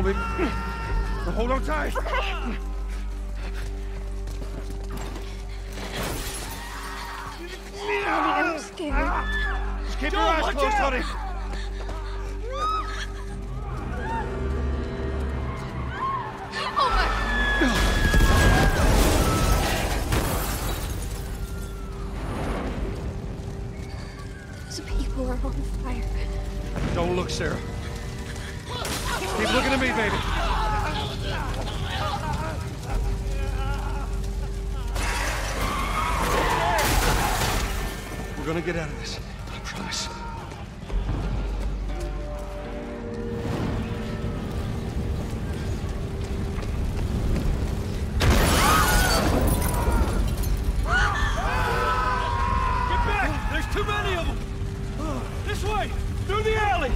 baby. Now hold on tight. Okay. I'm scared. Just keep your eyes closed, honey. Oh my! Those people are on fire. Don't look, Sarah. Keep looking at me, baby. We're gonna get out of this. I promise. Get back! There's too many of them! This way! Through the alley!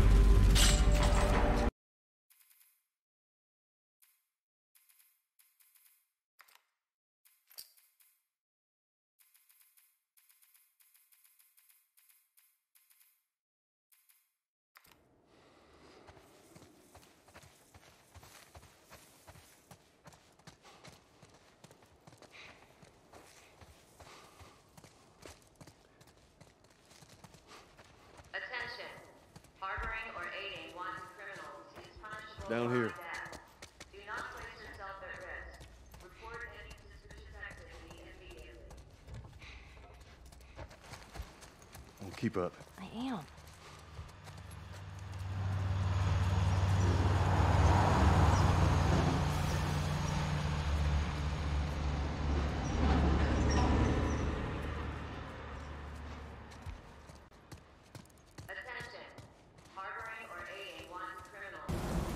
Attention. Harboring or aiding wanted criminals is punishable Down here. by death. Do not place yourself at risk. Report any suspicious activity immediately. Well, keep up. I am. Attention. Harboring or aiding wanted criminals.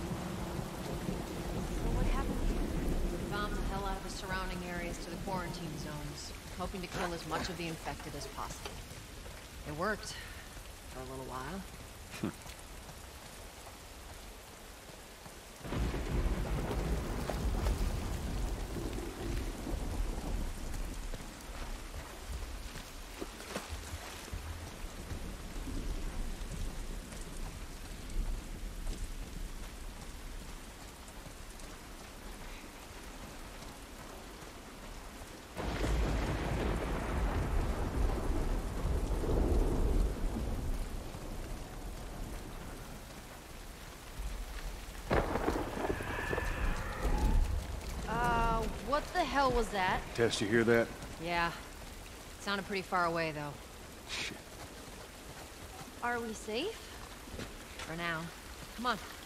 So what happened here? We bombed the hell out of the surrounding areas to the quarantine zones, hoping to kill as much of the infected as possible. It worked. For a little while. What the hell was that? Tess, you hear that? Yeah. Sounded pretty far away, though. Shit. Are we safe? For now. Come on.